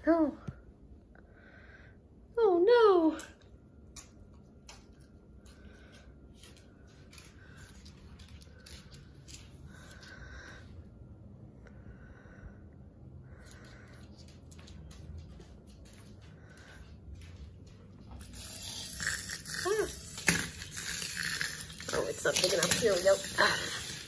Oh. Oh no. Ah. Oh, it's not big enough. Here we go. Ah.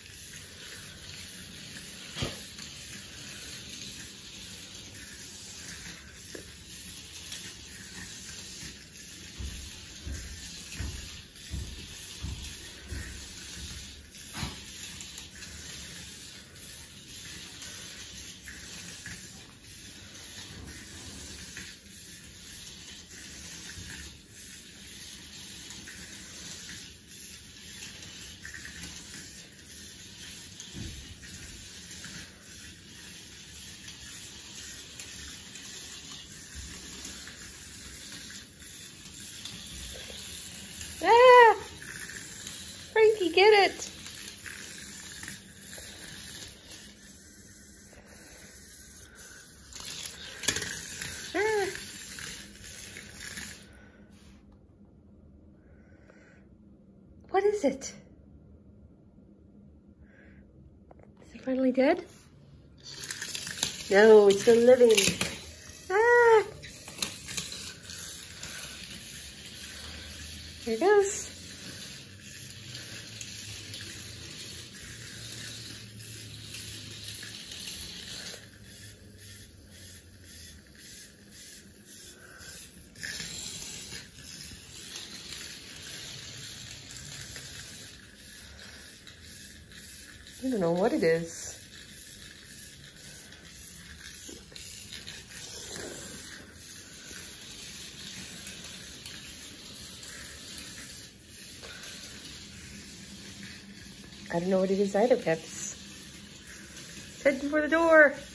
Ah! Frankie, get it! Ah! What is it? Is it finally dead? No, it's still living. Ah! Here it goes. I don't know what it is. I don't know what it is either, Peps. Heading for the door.